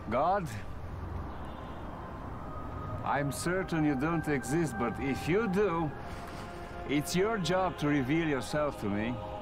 God, I'm certain you don't exist, but if you do, it's your job to reveal yourself to me.